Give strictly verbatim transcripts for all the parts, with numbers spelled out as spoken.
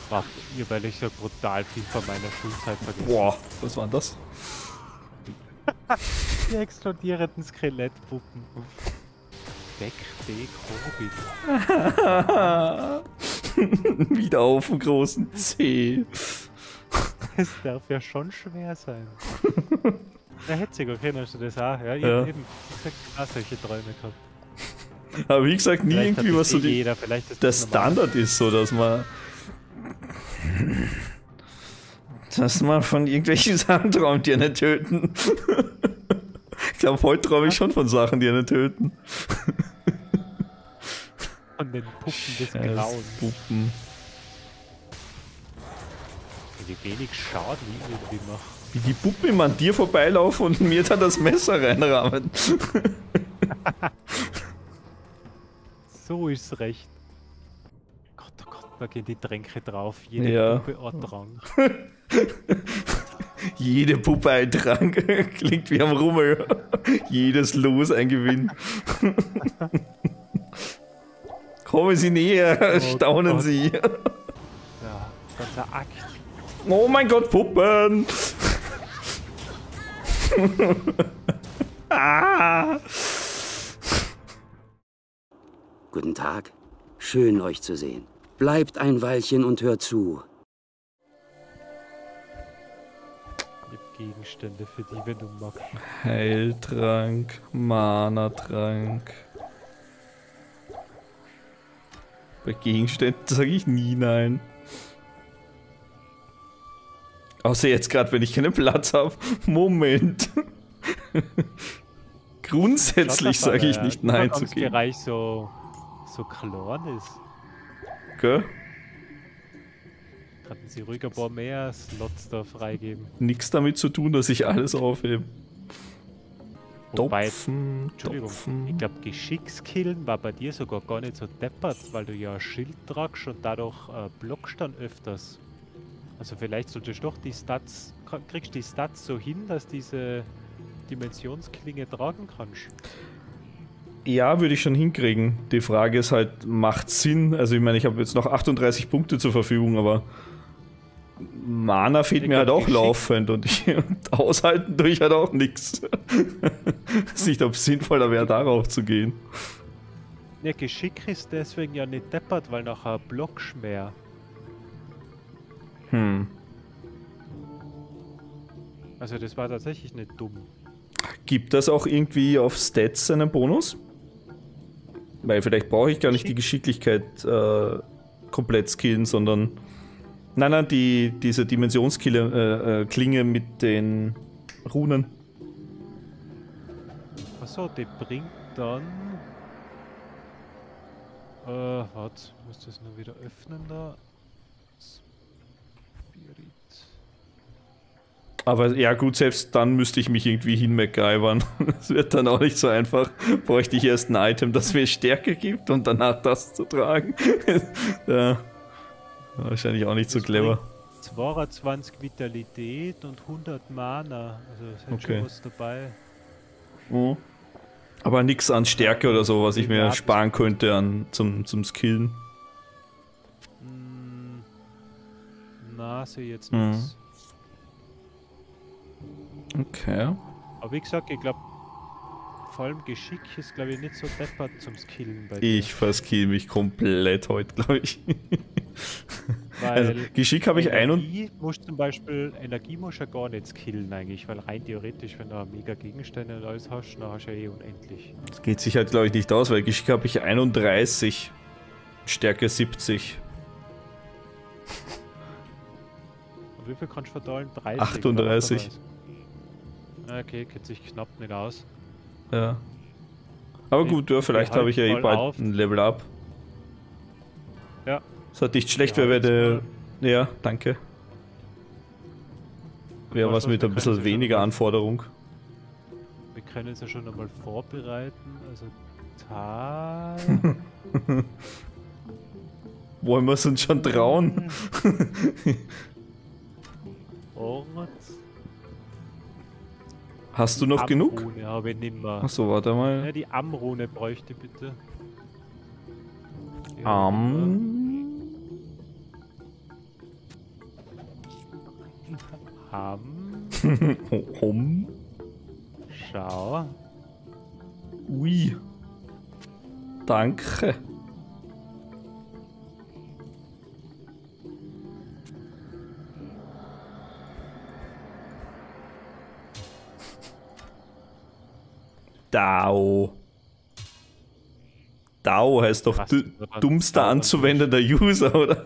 Ach, ihr, weil ich so brutal viel von meiner Schulzeit vergessen. Boah, was war denn das? Die explodierenden Skelettpuppen. Weg, weg, Hobbit. Wieder auf dem großen C. Es darf ja schon schwer sein. Ja, Hetziger, kennst du das auch? Ja, Ja. eben. Ich sag, ich auch solche Träume gehabt. Aber wie gesagt, nie Vielleicht hat irgendwie das was so eh die, jeder. Vielleicht ist der das normal. Standard ist, so dass man dass man von irgendwelchen Sachen träumt, die einen töten. Ich glaube, heute träume ich schon von Sachen, die einen töten. Von den Puppen des Scheiß Grauens. Puppen. Wie wenig Schaden ich irgendwie mache. Wie die Puppen immer an dir vorbeilaufen und mir dann das Messer reinrahmen. So ist's recht. Gott, oh Gott, da gehen die Tränke drauf. Jede Ja. Puppe Ortrang. Jede Puppe ein Trank. Klingt wie am Rummel. Jedes Los ein Gewinn. Kommen Sie näher, Oh staunen Gott. Sie. Ja, ganzer Akt. Oh mein Gott, Puppen! Ah! Guten Tag. Schön, euch zu sehen. Bleibt ein Weilchen und hört zu. Mit Gegenstände für die, wenn du magst. Heiltrank, Mana-Trank. Bei Gegenständen sage ich nie nein. Außer jetzt gerade, wenn ich keinen Platz habe. Moment. Grundsätzlich sage ich nicht nein zu gehen. Bereich so, so klein ist. Gell? Könnten sie ruhig ein paar mehr Slots da freigeben. Nichts damit zu tun, dass ich alles aufhebe. Wobei, Topfen, Entschuldigung, Topfen. ich glaube Geschickskillen war bei dir sogar gar nicht so deppert, weil du ja ein Schild tragst und dadurch äh, blockst dann öfters. Also vielleicht solltest du doch die Stats, kriegst die Stats so hin, dass diese Dimensionsklinge tragen kannst. Ja, würde ich schon hinkriegen. Die Frage ist halt, macht Sinn? Also ich meine, ich habe jetzt noch achtunddreißig Punkte zur Verfügung, aber Mana fehlt Ich mir halt glaub, auch Geschick- laufend und, ich, und aushalten tue ich halt auch nichts. Ist nicht, ob es sinnvoller wäre, darauf zu gehen. Ja, Geschick ist deswegen ja nicht deppert, weil nachher blockst mehr. Hm. Also das war tatsächlich nicht dumm. Gibt das auch irgendwie auf Stats einen Bonus? Weil vielleicht brauche ich gar nicht die Geschicklichkeit äh, komplett skillen, sondern... Nein, nein, die, diese Dimensionsklinge äh, äh, Klinge mit den Runen. Achso, die bringt dann... Äh, warte, ich muss das nur wieder öffnen da. Spirit. Aber ja gut, selbst dann müsste ich mich irgendwie hinmacgyvern. Das wird dann auch nicht so einfach. Bräuchte ich erst ein Item, das mir Stärke gibt und danach das zu tragen. Ja. Wahrscheinlich auch nicht so Das clever. bringt zweiundzwanzig Vitalität und hundert Mana. Also es ist Okay. schon was dabei. Mhm. Aber nichts an Stärke oder so, was ich mir sparen könnte an, zum, zum Skillen. Hm, na, sehe ich jetzt Mhm. nichts. Okay. Aber wie gesagt, ich glaube, vor allem Geschick ist, glaube ich, nicht so deppert zum Skillen bei dir. Ich verskill mich komplett heute, glaube ich. Weil Also, Geschick habe ich ein und... Energie musst zum Beispiel, Energie musst du ja gar nicht skillen eigentlich, weil rein theoretisch, wenn du mega Gegenstände und alles hast, dann hast du ja eh unendlich. Das geht sich halt, glaube ich, nicht aus, weil Geschick habe ich einunddreißig. Stärke siebzig. Und wie viel kannst du verteilen? dreißig? achtunddreißig. oder was? Okay, geht sich knapp nicht aus. Ja. Aber Ich- gut, ja, ich vielleicht halt habe ich ja eh voll bald auf. ein Level Up. Ja. Ist halt nicht schlecht, Wir weil wir halten's der... Ja, danke. Wäre Weißt was du, mit wir ein können bisschen sie weniger schon mal- Anforderung. Wir können es ja schon einmal vorbereiten. Also Tal. Wollen wir es uns schon trauen? Ort. Hast du noch genug? Amrune habe ich nimmer. Achso, warte Ja, mal. die Amrune bräuchte ich bitte. Die habe ich nimmer. Am... Ham. Hom. Schau. Ui. Danke. DAO. DAO heißt doch Was, du, dummster anzuwendender User, oder?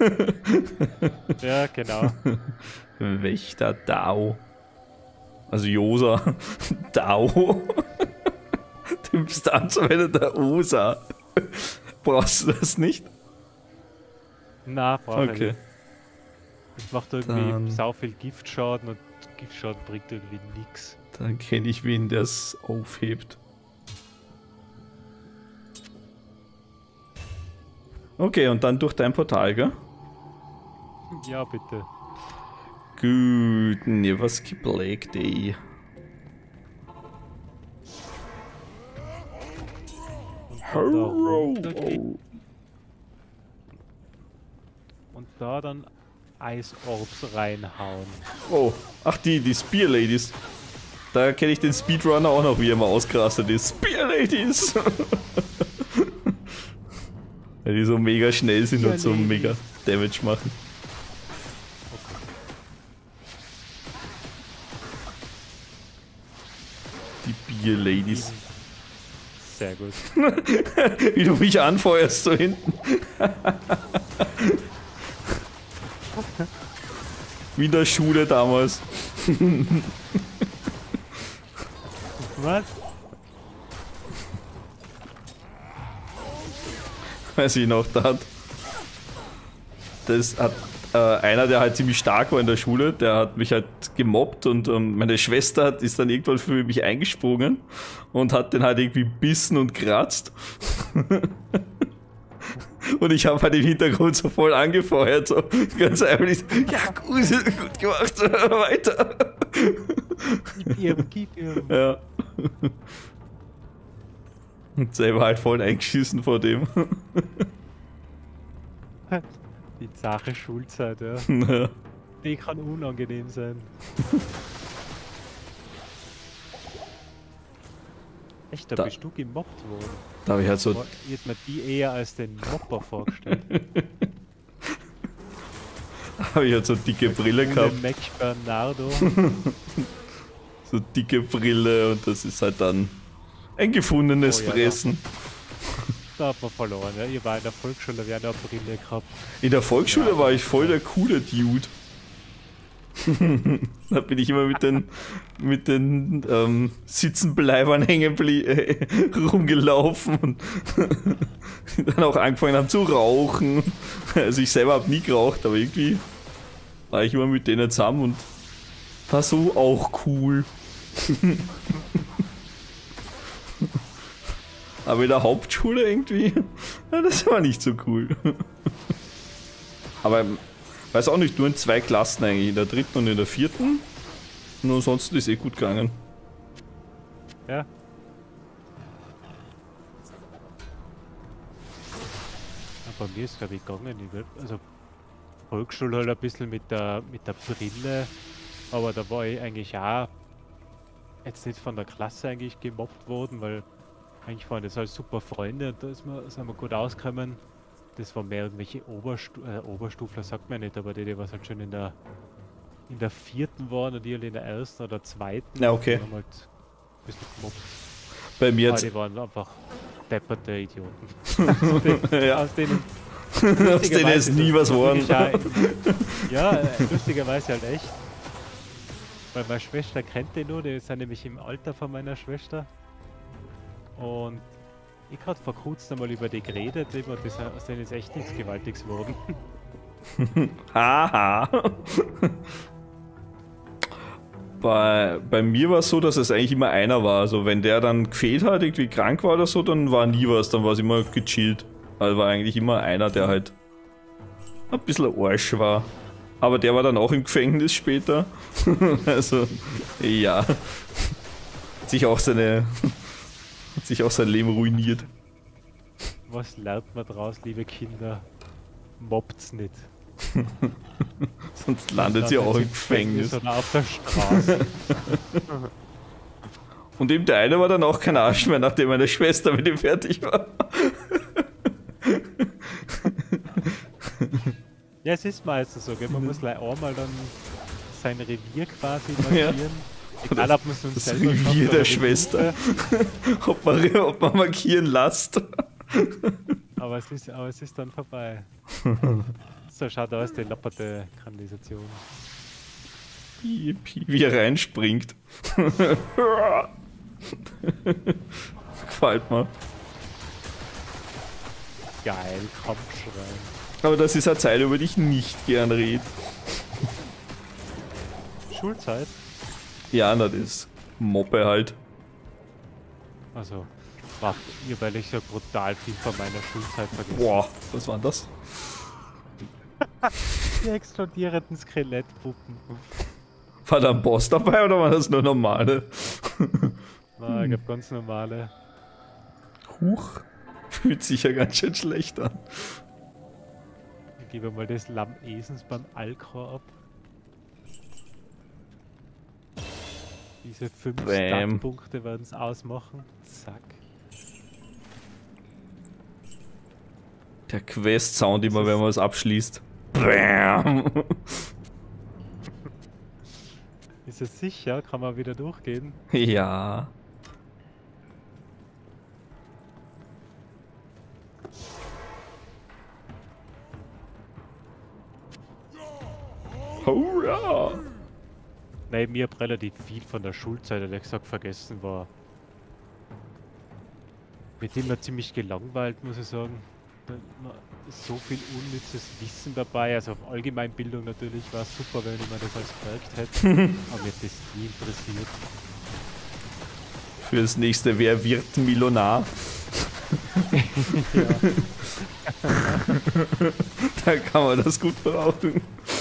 Ja, genau. Wächter DAO. Also Josa. DAO. Dümmster anzuwendender User. Brauchst du das nicht? Na, brauche Okay. ich nicht. Das macht irgendwie Dann- sau viel Giftschaden und Giftschaden bringt irgendwie nix. Dann kenne ich wen, der es aufhebt. Okay, und dann durch dein Portal, gell? Ja, bitte. Gut, ne, was geblägt, ey. Und dann da runter Oh. gehen und da dann Eisorbs reinhauen. Oh, ach die, die Spear Ladies. Da kenne ich den Speedrunner auch noch, wie er mal ausgerastet ist. Spear Ladies! Weil die so mega schnell sind und so Spear mega Damage machen. Die Beer Ladies. Sehr gut. Wie du mich anfeuerst, so hinten. Wie in der Schule damals. Was? Weiß ich noch, da hat. Das hat äh, einer, der halt ziemlich stark war in der Schule, der hat mich halt gemobbt und ähm, meine Schwester hat, ist dann irgendwann für mich eingesprungen und hat den halt irgendwie bissen und kratzt. Und ich habe halt im Hintergrund so voll angefeuert, so ganz einfach so, ja gut, gut gemacht, weiter. Gib ihm, gib ihm. Ja. Und selber halt voll eingeschissen vor dem. Die zache Schulzeit, ja. Ja. Die kann unangenehm sein. Echt, da, Da- bist du gemobbt worden. Da habe ich halt so. Boah, ich hätte mir die eher als den Mobber vorgestellt. Habe ich halt so dicke Brille gehabt. Mac Bernardo. So dicke Brille und das ist halt dann ein gefundenes Oh ja, Fressen. Da hat man verloren, ja. Ihr war in der Volksschule, wir haben eine Brille gehabt. In der Volksschule Ja. war ich voll der coole Dude. Da bin ich immer mit den, mit den ähm, Sitzenbleibern hängen blie- äh, rumgelaufen und dann auch angefangen haben zu rauchen. Also ich selber habe nie geraucht, aber irgendwie war ich immer mit denen zusammen und war so auch cool. Aber in der Hauptschule irgendwie, ja, das war nicht so cool. Aber weiß auch nicht, nur in zwei Klassen eigentlich, in der dritten und in der vierten. Und ansonsten ist eh gut gegangen. Ja. Ja, bei mir ist glaube ich gegangen. Ich will, also Volksschule halt ein bisschen mit der mit der Brille, aber da war ich eigentlich auch jetzt nicht von der Klasse eigentlich gemobbt worden, weil eigentlich waren das halt super Freunde und da ist man, sind wir gut ausgekommen. Das waren mehr irgendwelche Oberstu äh, Oberstufler, sagt man nicht, aber die, die was halt schon in der in der vierten waren und die halt in der ersten oder zweiten. Ja, okay. Die haben halt ein bisschen gemobbt. Bei mir Aber jetzt. die waren einfach depperte Idioten. Aus denen- Ja, Aus denen aus denen ist nie was geworden. Ja, äh, lustigerweise halt echt. Weil meine Schwester kennt den nur, die sind nämlich im Alter von meiner Schwester. Und ich gerade vor kurzem mal über die geredet, eben, und das, aus denen ist echt nichts Gewaltiges geworden. Haha. Bei, bei mir war es so, dass es eigentlich immer einer war. Also wenn der dann gefehlt hat, irgendwie krank war oder so, dann war nie was, dann war es immer gechillt. Also war eigentlich immer einer, der halt ein bisschen Arsch war. Aber der war dann auch im Gefängnis später. Also, ja. Hat sich auch seine. Hat sich auch sein Leben ruiniert. Was lernt man draus, liebe Kinder? Mobbt's nicht. Sonst landet sie auch im Gefängnis. Oder auf der Straße. Und eben der eine war dann auch kein Arsch mehr, nachdem meine Schwester mit ihm fertig war. Ja, es ist meistens so, gell? Man muss gleich einmal dann sein Revier quasi markieren. Ja. Egal, ob man es uns das selber Revier schafft, der Schwester. ob, man, ob man markieren lässt. aber, es ist, aber es ist dann vorbei. So, schaut aus, die lapperte Kanalisation. Wie, wie er reinspringt. Gefällt mir. Geil, Kampfschrein. Aber das ist eine Zeit, über die ich nicht gern rede. Schulzeit? Ja, na, das Moppe halt. Also, war ihr, weil ich so brutal viel von meiner Schulzeit vergessen. Boah, was war das? Die explodierenden Skelettpuppen. War da ein Boss dabei oder war das nur normale? Nein, ich glaube ganz normale. Huch, fühlt sich ja ganz schön schlecht an. Ich gebe mal das Lamm Esens beim Alkor ab. Diese fünf Startpunkte werden es ausmachen. Zack. Der Quest-Sound immer, wenn man es abschließt. Bam. Ist es sicher? Kann man wieder durchgehen? Ja. Hurra! Nein, mir habe relativ viel von der Schulzeit, ehrlich gesagt, vergessen war. Mit dem war ziemlich gelangweilt, muss ich sagen. Da war so viel unnützes Wissen dabei, also auf Allgemeinbildung natürlich war es super, wenn ich mir das als gemerkt hätte, aber mir hat das nie interessiert. Für das nächste, wer wird Millionär? Da kann man das gut brauchen.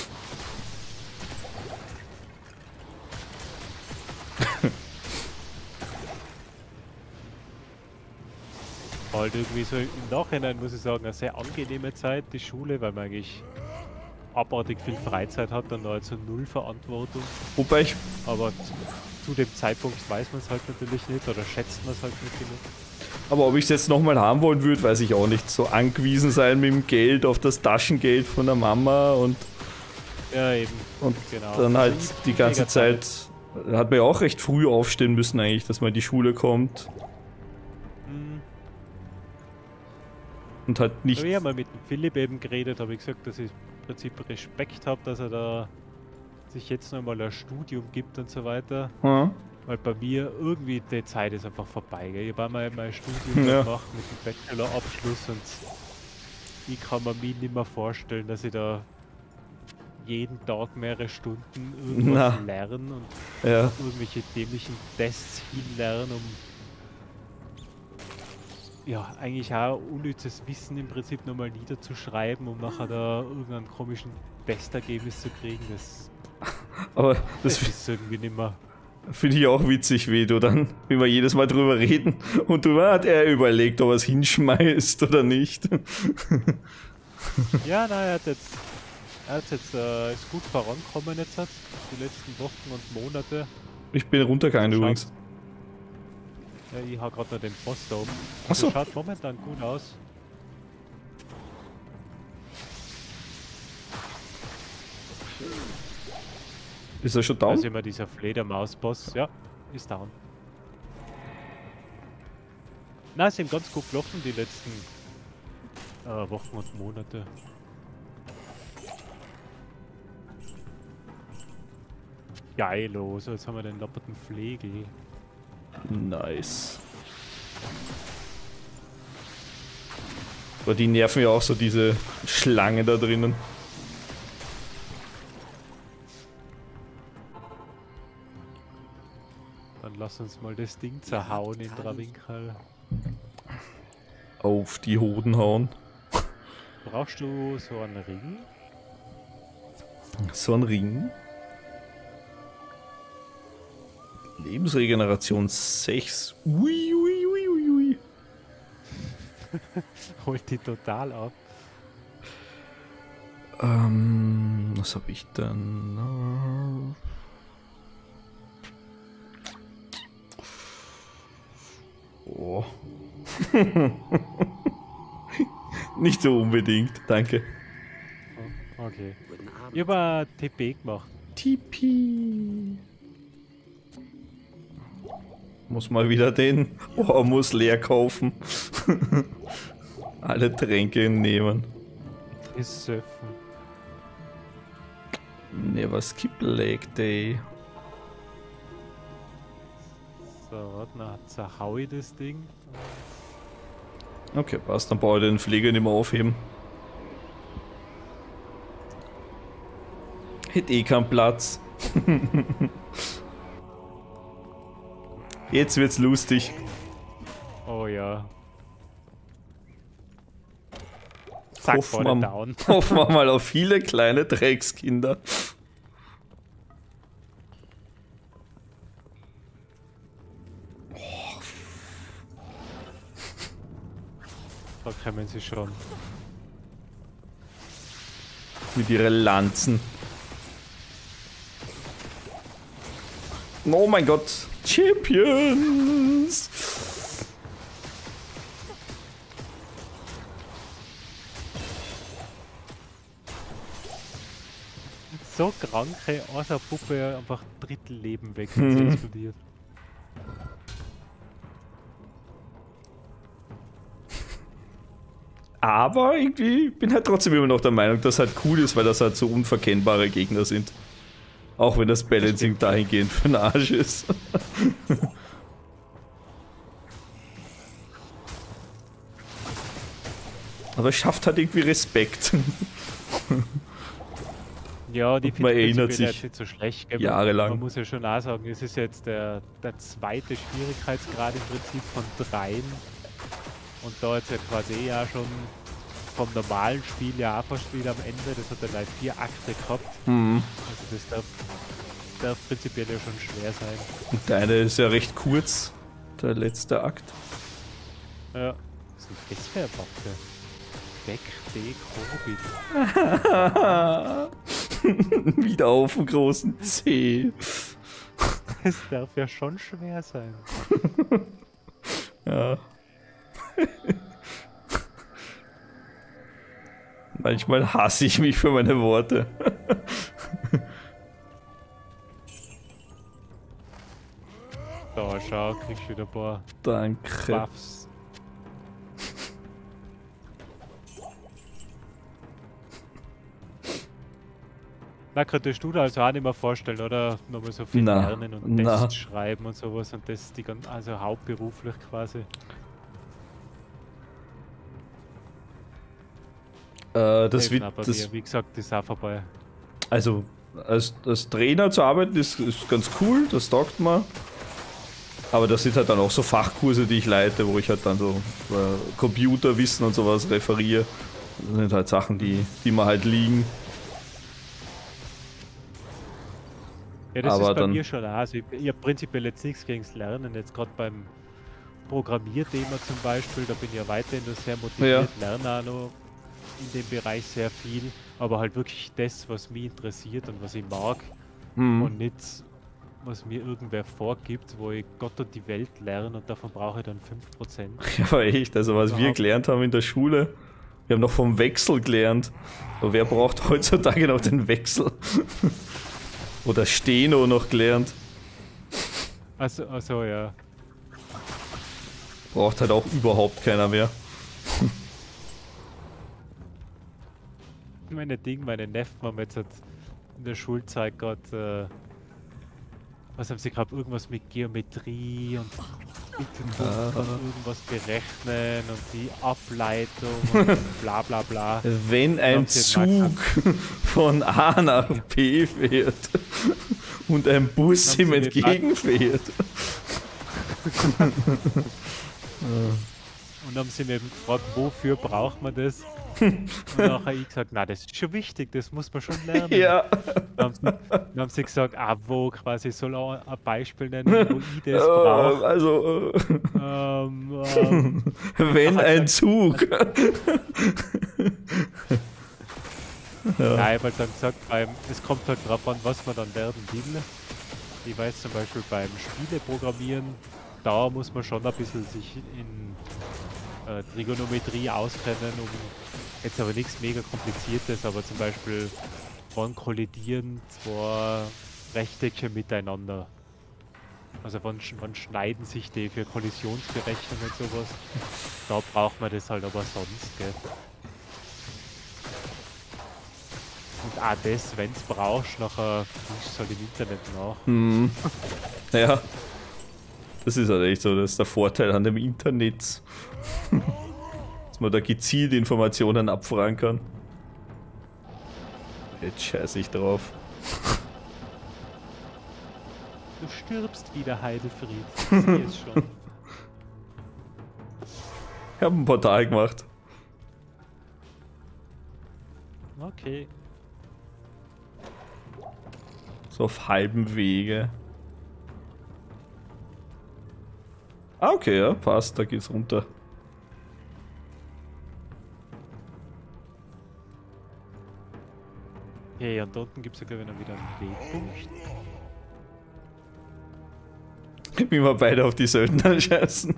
Halt irgendwie so im Nachhinein, muss ich sagen, eine sehr angenehme Zeit, die Schule, weil man eigentlich abartig viel Freizeit hat und also null Verantwortung. Wobei ich... Aber zu, zu dem Zeitpunkt weiß man es halt natürlich nicht oder schätzt man es halt nicht genug. Aber ob ich es jetzt nochmal haben wollen würde, weiß ich auch nicht. So angewiesen sein mit dem Geld auf das Taschengeld von der Mama und... Ja, eben. Und genau. dann halt also die ganze Zeit... Da hat man ja auch recht früh aufstehen müssen eigentlich, dass man in die Schule kommt. Und halt nicht... Ich habe mal mit dem Philipp eben geredet, habe ich gesagt, dass ich im Prinzip Respekt habe, dass er da sich jetzt nochmal ein Studium gibt und so weiter. Hm. Weil bei mir irgendwie die Zeit ist einfach vorbei. Gell? Ich habe einmal mein Studium ja. gemacht mit dem Bachelorabschluss und ich kann mir mich nicht mehr vorstellen, dass ich da jeden Tag mehrere Stunden irgendwas Na. lernen und Ja. auf irgendwelche dämlichen Tests hinlernen, um ja, eigentlich auch unnützes Wissen im Prinzip nochmal niederzuschreiben, um nachher da irgendeinen komischen Testergebnis zu kriegen. Das, Aber das, das ist irgendwie nicht mehr. Finde ich auch witzig, wie du dann, wie wir jedes Mal drüber reden und du hat er überlegt, ob er es hinschmeißt oder nicht. Ja, nein, er hat jetzt, er hat jetzt äh, ist gut vorankommen jetzt hat, die letzten Wochen und Monate. Ich bin runtergegangen übrigens. Ja, ich habe gerade noch den Boss da oben. Achso. Das schaut momentan gut aus. Ist er schon down? Da ist immer dieser Fledermaus-Boss. Ja, ist down. Na, ist ihm ganz gut gelaufen die letzten äh, Wochen und Monate. Geilo, so jetzt haben wir den lapperten Flegel. Nice. Aber die nerven ja auch so, diese Schlange da drinnen. Dann lass uns mal das Ding zerhauen in Drawinkel. Auf die Hoden hauen. Brauchst du so einen Ring? So ein Ring. Lebensregeneration sechs. Ui, ui, ui, ui, ui. Holt die total ab. Ähm, was habe ich denn? Oh. Nicht so unbedingt, danke. Oh, okay. Ich habe T P gemacht. T P. Muss mal wieder den Oh, muss leer kaufen. Alle Tränke nehmen. Ist Söffen. Never skip leg day. So, dann zerhau ich das Ding. Okay, passt. Dann brauche ich den Pfleger nicht mehr aufheben. Hätte eh keinen Platz. Jetzt wird's lustig. Oh ja. Zack, Hoffen voll wir, down. hoffen wir mal auf viele kleine Dreckskinder. Da kommen sie schon. Mit ihren Lanzen. Oh mein Gott. Champions! So kranke Außerpuppe einfach Drittel Leben weg, wenn sie explodiert. Aber irgendwie bin halt trotzdem immer noch der Meinung, dass halt cool ist, weil das halt so unverkennbare Gegner sind. Auch wenn das Balancing dahingehend für den Arsch ist. Aber es schafft halt irgendwie Respekt. Ja, die man erinnert sich jetzt nicht so schlecht. Gell? jahrelang. Man muss ja schon auch sagen, es ist jetzt der, der zweite Schwierigkeitsgrad im Prinzip von dreien. Und da jetzt ja quasi ja schon vom normalen Spiel ja auch fast wieder am Ende, das hat dann halt vier Akte gehabt. Mhm. Also das darf, darf prinzipiell ja schon schwer sein. Und deine ist ja recht kurz, der letzte Akt. Ja, was ist das für eine Waffe? Deck D Corbin. Wieder auf dem großen C. Das darf ja schon schwer sein. Ja. Manchmal hasse ich mich für meine Worte. Da, schau, kriegst wieder ein paar Danke. Buffs. Na, könntest du da also auch nicht mehr vorstellen, oder? Nochmal so viel Na, lernen und na. Tests schreiben und sowas und das die gan- also hauptberuflich quasi. Äh, das Eben wird, auch bei das, mir. Wie gesagt, das ist auch vorbei. also als, als Trainer zu arbeiten ist, ist ganz cool, das taugt mir. Aber das sind halt dann auch so Fachkurse, die ich leite, wo ich halt dann so äh, Computerwissen und sowas referiere. Das sind halt Sachen, die, die mir halt liegen. Ja, das Aber ist bei dann- mir schon auch. Also ich, ich habe prinzipiell jetzt nichts gegen das Lernen. Jetzt gerade beim Programmierthema zum Beispiel, da bin ich ja weiterhin noch sehr motiviert, lerne auch noch in dem Bereich sehr viel, aber halt wirklich das, was mich interessiert und was ich mag Hm. und nicht, was mir irgendwer vorgibt, wo ich Gott und die Welt lerne und davon brauche ich dann fünf Prozent. Ja, aber echt, also was wir Überhaupt. gelernt haben in der Schule, wir haben noch vom Wechsel gelernt. Aber wer braucht heutzutage noch den Wechsel? Oder Steno noch gelernt. Also, also ja. Braucht halt auch überhaupt keiner mehr. Meine Ding, meine Neffen haben jetzt halt in der Schulzeit gerade, äh, was haben sie gerade, irgendwas mit Geometrie und Mittelpunkt und irgendwas berechnen und die Ableitung und bla bla bla. Wenn ein Glaubt ihr, mag Zug von A nach B fährt und ein Bus Haben ihm sie nicht entgegenfährt. Und dann haben sie mir eben gefragt, wofür braucht man das? Und nachher habe ich gesagt, na, das ist schon wichtig, das muss man schon lernen. Ja. Dann haben, sie, dann haben sie gesagt, ah, wo quasi soll auch ein Beispiel nennen, wo ich das Äh, brauche. also, äh, Ähm, ähm, wenn Ach, ein also- Zug. Ja. Nein, weil dann gesagt, beim, es kommt halt drauf an, was man dann werden will. Ich weiß zum Beispiel beim Spieleprogrammieren, da muss man schon ein bisschen sich in äh, Trigonometrie auskennen, um jetzt aber nichts mega kompliziertes, aber zum Beispiel wann kollidieren zwei Rechtecke miteinander. Also wann, sch- wann schneiden sich die für Kollisionsberechnung und sowas. Da braucht man das halt aber sonst, gell. Und auch das, wenn es brauchst, nachher liest halt im Internet nach. Hm. Ja. Das ist halt echt so, das ist der Vorteil an dem Internet. Dass man da gezielt Informationen abfragen kann. Jetzt scheiße ich drauf. Du stirbst wieder, Heidelfried. Ich sehe es schon. Ich habe ein Portal gemacht. Okay. So auf halbem Wege. Ah, okay, ja, passt, da geht's runter. Okay, und da unten gibt es ja glaube ich noch wieder einen Wegpunkt. Wie wir beide auf die Söldner scheißen.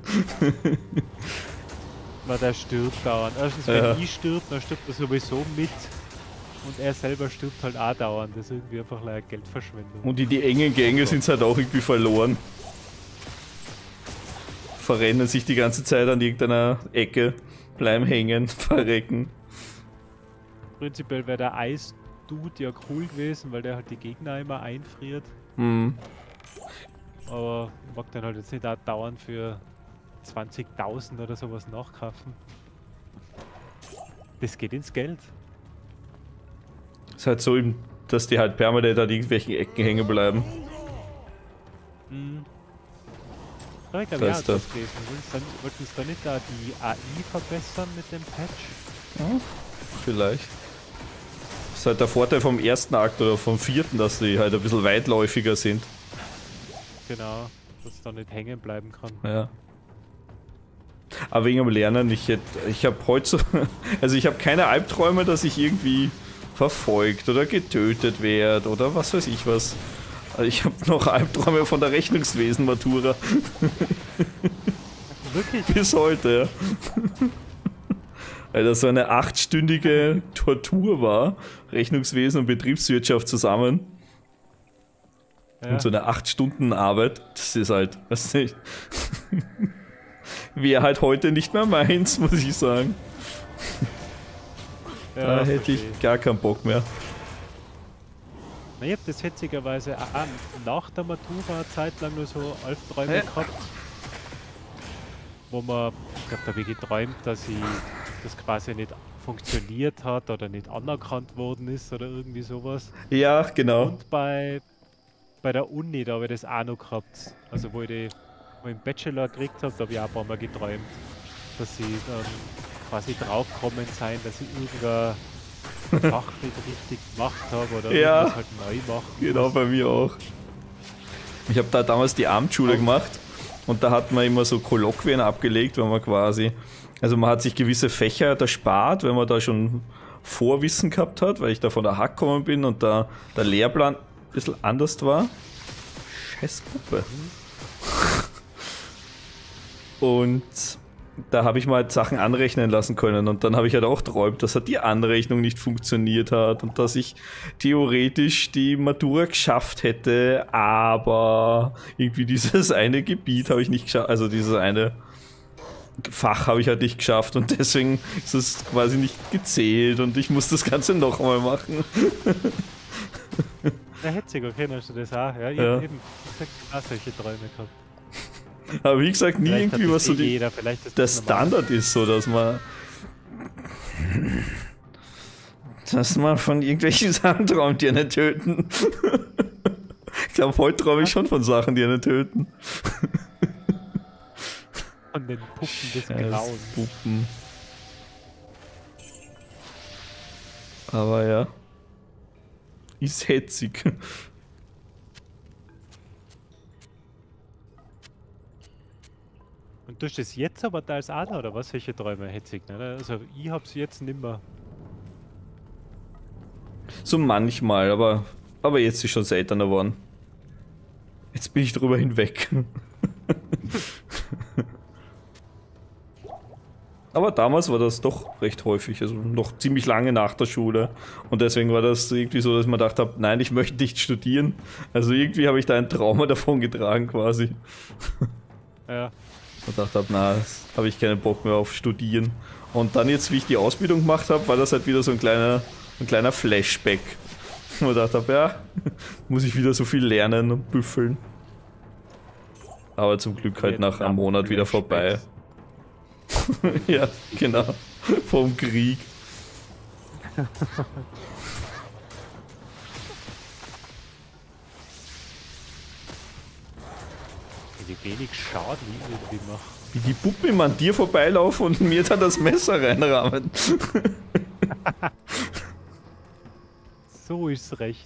Weil der stirbt dauernd. Erstens, wenn Ja. ich stirb, dann stirbt er sowieso mit. Und er selber stirbt halt auch dauernd. Das ist irgendwie einfach eine Geldverschwendung. Und in die engen Gänge sind halt auch irgendwie verloren. Verrennen sich die ganze Zeit an irgendeiner Ecke, bleiben hängen, verrecken. Prinzipiell wäre der Eis-Dude ja cool gewesen, weil der halt die Gegner immer einfriert. Hm. Aber ich mag den halt jetzt nicht auch dauernd für zwanzigtausend oder sowas nachkaufen. Das geht ins Geld. Ist halt so, eben, dass die halt permanent an irgendwelchen Ecken hängen bleiben. Hm. Ja, ich Das glaube, ja, heißt, das gewesen. Wollten sie da nicht da die A I verbessern mit dem Patch? Vielleicht. Das ist halt der Vorteil vom ersten Akt oder vom vierten, dass die halt ein bisschen weitläufiger sind. Genau, dass es da nicht hängen bleiben kann. Ja. Aber wegen dem Lernen, ich hätte, ich habe heute so, also ich habe keine Albträume, dass ich irgendwie verfolgt oder getötet werde oder was weiß ich was. Also ich habe noch Albträume von der Rechnungswesen-Matura. Wirklich? Bis heute, ja. Weil das so eine achtstündige Tortur war, Rechnungswesen und Betriebswirtschaft zusammen. Ja. Und so eine acht Stunden Arbeit, das ist halt, weiß nicht, wäre halt heute nicht mehr meins, muss ich sagen. Ja, Da hätte ich verstehe. gar keinen Bock mehr. Na, ich hab das witzigerweise auch nach der Matura eine Zeit lang nur so Albträume Ja. gehabt. Wo man, ich glaube, da habe ich geträumt, dass ich das quasi nicht funktioniert hat oder nicht anerkannt worden ist oder irgendwie sowas. Ja, genau. Und bei, bei der Uni, da habe ich das auch noch gehabt. Also wo ich die, wo ich den Bachelor gekriegt habe, da habe ich auch ein paar Mal geträumt, dass sie dann quasi draufgekommen sein, dass ich irgendein Fach nicht richtig gemacht habe oder Ja. irgendwas halt neu machen Genau, muss. bei mir auch. Ich habe da damals die Abendschule gemacht und da hat man immer so Kolloquien abgelegt, wenn man quasi, also man hat sich gewisse Fächer erspart, wenn man da schon Vorwissen gehabt hat, weil ich da von der Hack gekommen bin und da der Lehrplan ein bisschen anders war. Scheiß Puppe. Und da habe ich mal halt Sachen anrechnen lassen können und dann habe ich halt auch träumt, dass halt die Anrechnung nicht funktioniert hat und dass ich theoretisch die Matura geschafft hätte, aber irgendwie dieses eine Gebiet habe ich nicht geschafft, also dieses eine Fach habe ich halt nicht geschafft und deswegen ist es quasi nicht gezählt und ich muss das Ganze nochmal machen. Ja, hetzig, okay, dann hast du das auch. Ja, ich Ja. hab eben ich hab auch solche Träume gehabt. Aber wie gesagt, nie Vielleicht hat irgendwie das was so eh die, jeder, vielleicht ist der das normal. Standard ist, so dass man dass man von irgendwelchen Sachen träumt, die einen töten. Ich glaube, heute träume ich schon von Sachen, die einen töten. Von den Puppen des Scheiß Grauens. Puppen. Aber ja. Ist hetzig. Und du hast das jetzt aber da als auch noch, oder was? Welche Träume hetzig, ne? Also ich hab's jetzt nimmer. so manchmal, aber, aber jetzt ist schon seltener geworden. Jetzt bin ich drüber hinweg. Aber damals war das doch recht häufig, also noch ziemlich lange nach der Schule. Und deswegen war das irgendwie so, dass man gedacht hat, nein, ich möchte nicht studieren. Also irgendwie habe ich da ein Trauma davon getragen quasi. Ja. Und dachte habe, na, das habe ich keinen Bock mehr auf Studieren. Und dann jetzt, wie ich die Ausbildung gemacht habe, war das halt wieder so ein kleiner, ein kleiner Flashback. Und ich dachte habe, ja, muss ich wieder so viel lernen und büffeln. Aber zum Glück halt nach einem Monat wieder vorbei. Ja, genau. Vom Krieg. Wie wenig Schaden ich irgendwie mache. Wie die Puppen immer an dir vorbeilaufen und mir dann das Messer reinrahmen. So ist's recht.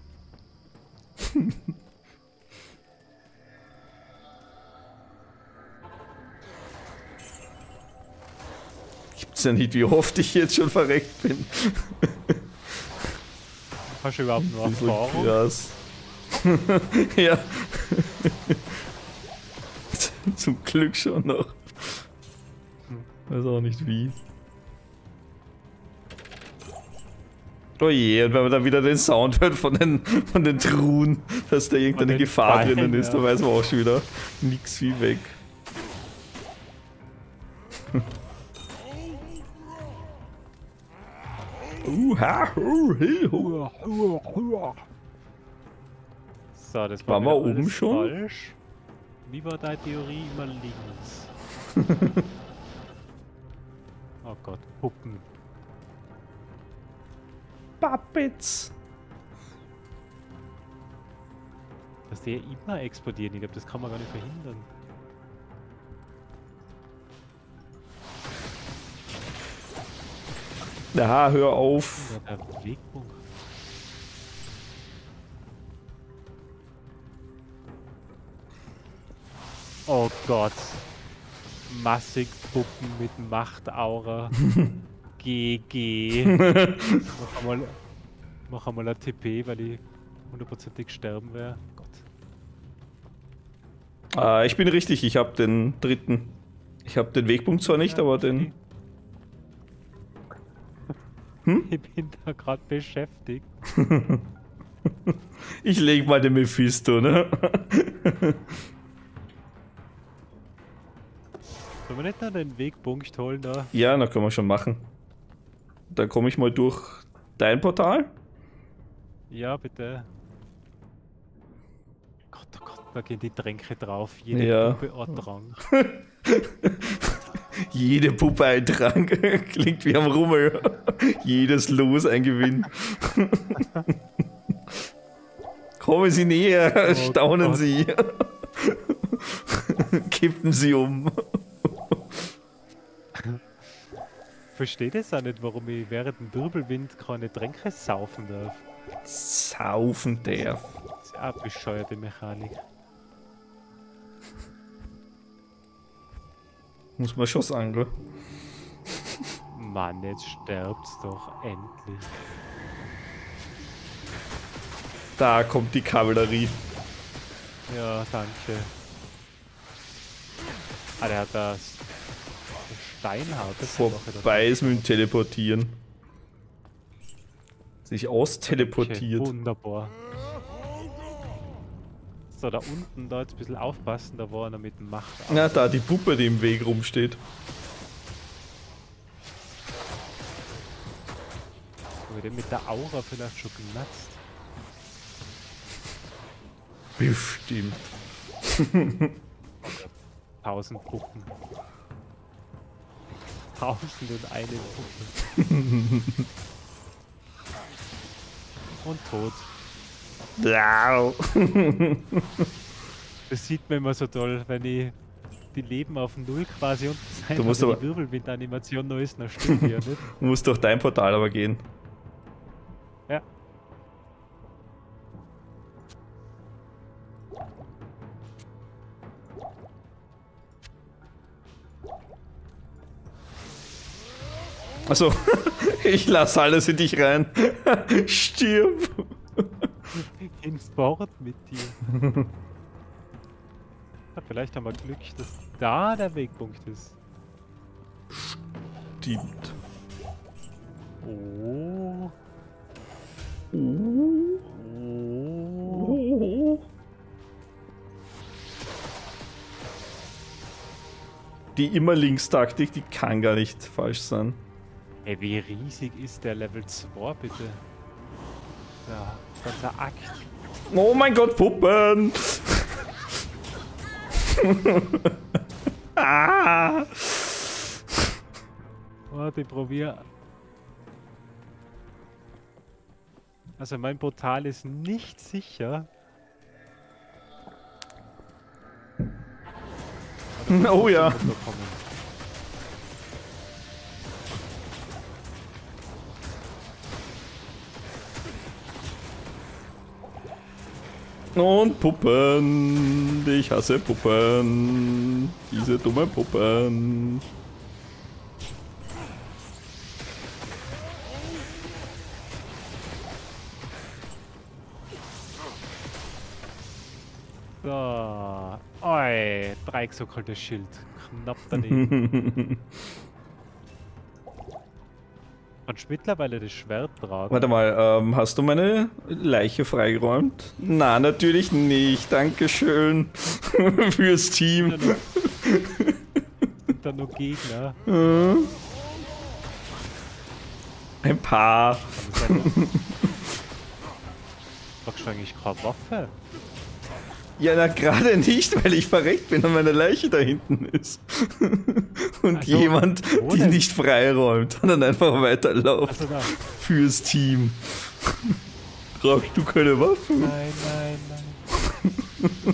Gibt's ja nicht, wie oft ich jetzt schon verreckt bin. Hast du überhaupt noch Erfahrung? Krass. Ja. Zum Glück schon noch. Weiß auch nicht wie. Oh je, und wenn man dann wieder den Sound hört von den, von den Truhen, dass da irgendeine Gefahr Beinen, drinnen ist, ja. da weiß man auch schon wieder nix wie weg. Uh, ha, uh, hi, hu. So, das war Waren wir wieder oben alles schon? falsch. Wie war deine Theorie? Immer links. Oh Gott, Puppen. Puppets. Dass die ja immer explodieren, ich glaube, das kann man gar nicht verhindern. Ja, hör auf. Ja, der Wegpunkt. Oh Gott. Massig Puppen mit Machtaura. G G. Mach einmal, mach einmal ein T P, weil ich hundertprozentig sterben werde. Gott. Äh, ich bin richtig, ich habe den dritten. Ich habe den Wegpunkt zwar nicht, Ja, aber den... Hm? Ich bin da gerade beschäftigt. Ich leg mal den Mephisto, ne? Sollen wir nicht noch den Wegpunkt holen da? Ja, na, können wir schon machen. Dann komme ich mal durch dein Portal. Ja, bitte. Gott, oh Gott, da gehen die Tränke drauf. Jede Ja. Puppe ein Drang. Jede Puppe ein Trank. Klingt wie am Rummel. Jedes Los ein Gewinn. Kommen Sie näher, Oh staunen Gott. Sie. Kippen Sie um. Verstehe das auch nicht, warum ich während dem Wirbelwind keine Tränke saufen darf. Saufen darf. Das ist ja auch eine bescheuerte Mechanik. Muss man schon sagen, gell? Mann, jetzt stirbt's doch endlich. Da kommt die Kavallerie. Ja, danke. Ah, der hat das Steinhaut. Das Vorbei ist mit dem Teleportieren. Sich austeleportiert. Wunderbar. So, da unten, da jetzt ein bisschen aufpassen, da war einer mit dem Macht. Na, da die Puppe, die im Weg rumsteht. Wurde mit der Aura vielleicht schon genutzt. Bestimmt. Tausend Puppen. Tausend und eine Puppe. Und tot. Wow. Das sieht man immer so toll, wenn ich die Leben auf Null quasi unten sein, Du musst aber aber- die Wirbelwind-Animation noch ist, dann stimmt die ja nicht. Du musst durch dein Portal aber gehen. Ja. Achso, Ich lass alles in dich rein. Stirb. Hinfort mit dir. Ja, vielleicht haben wir Glück, dass da der Wegpunkt ist. Stimmt. Oh. Oh. Oh. Die immer Links-Taktik, die kann gar nicht falsch sein. Ey, wie riesig ist der Level zwei, bitte? Ja, ganzer Akt. Oh mein Gott, Puppen! Ah! Warte, ich probier. Also mein Portal ist nicht sicher. Oh ja. Und Puppen. Ich hasse Puppen. Diese dummen Puppen. So. Oi, dreiecksockeltes Schild. Knapp daneben. Kannst du mittlerweile das Schwert tragen? Warte mal, ähm, hast du meine Leiche freigeräumt? Na, natürlich nicht. Dankeschön fürs Team. Sind da noch Gegner? Ein paar. Brauchst du eigentlich keine Waffe? Ja, na gerade nicht, weil ich verreckt bin und meine Leiche da hinten ist. Und Ach so, jemand wo die denn? nicht freiräumt und dann einfach weiterläuft. Also da. Fürs Team. Brauchst du keine Waffen? Nein, nein,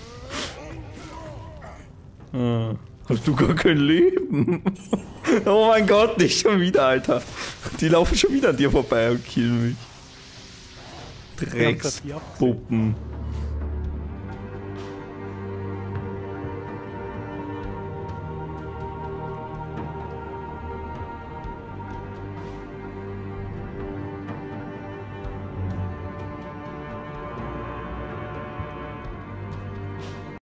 nein. Ah, hast du gar kein Leben? Oh mein Gott, nicht schon wieder, Alter. Die laufen schon wieder an dir vorbei und killen mich. Dreckspuppen.